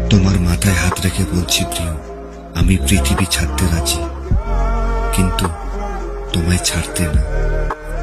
তোমার মাথায় হাত রেখে বলছি প্রিয়, আমি পৃথিবী ছাড়তে রাজি, কিন্তু তোমায় ছাড়তে না।